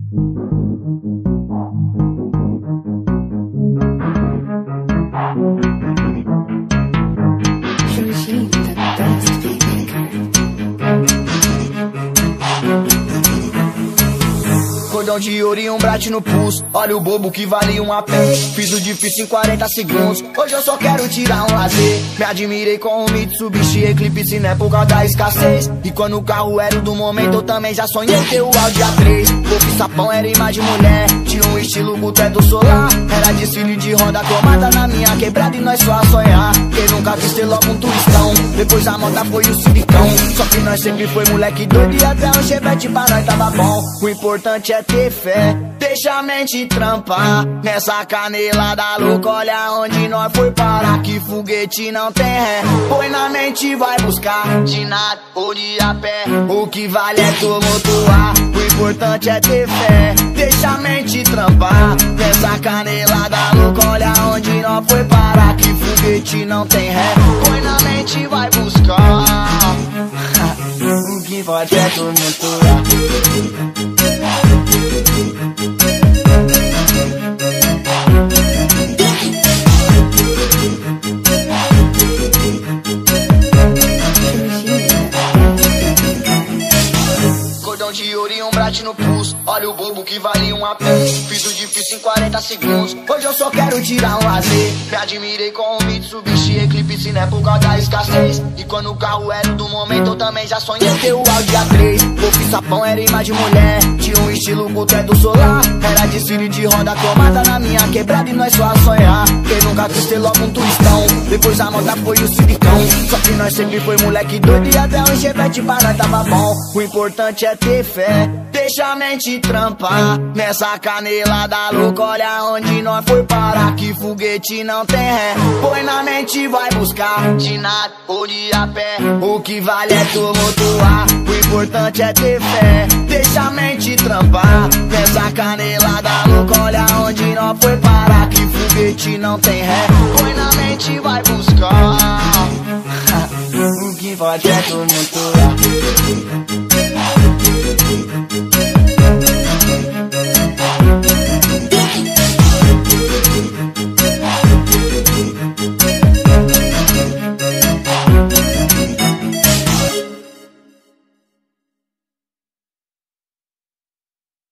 Cordão de ouro e um brate no pulso. Olha o bobo que vale um AP. Fiz o difícil em 40 segundos. Hoje eu só quero tirar um lazer. Me admirei com o Mitsubishi Eclipse, né, por causa da escassez. E quando o carro era o do momento, eu também já sonhei ter o Audi A3. Golfe sapão era imagem de mulher. Tinha um estilo com teto solar. Era desfile de roda cromada na minha quebrada e nós só a sonhar. Quem nunca quis ter logo um turistão. Depois a moda foi o silicão. Só que nós sempre foi moleque doido e até um chevette pra nós tava bom. O importante é ter fé, deixa a mente trampar. Nessa canelada louca, olha onde nós foi parar. Que foguete não tem ré, põe na mente e vai buscar. De nada ou de a pé, o que vale é tumultuar. O importante é ter fé, deixa a mente trampar. Nessa canelada louca, olha onde nós foi parar. Que foguete não tem ré, põe na mente e vai buscar. O que pode é tumultuar. De ouro e um brate no pulso. Olha o bobo que vale um AP. Fiz o difícil em 40 segundos. Hoje eu só quero tirar um lazer. Me admirei com o Mitsubishi Eclipse, né, por causa da escassez. E quando o carro era do momento, eu também já sonhei ter o Audi A3. Golfe sapão era imagem de mulher. Tinha um estilo com teto solar. Era desfile de roda cromada na minha quebrada e nós só a sonhar. Quem nunca quis ter logo um turistão. Depois a moda foi o silicão. Só que nós sempre foi moleque doido e até um chevette pra nós tava bom. O importante é ter fé, deixa a mente trampar. Nessa canelada louca, olha onde nós foi parar. Que foguete não tem ré, põe na mente e vai buscar. De nada ou de a pé, o que vale é tumultuar. O importante é ter fé, deixa a mente trampar. Nessa canelada louca, olha onde nós foi parar. Que foguete não tem ré, põe na mente e vai buscar. O que pode é tumultuar.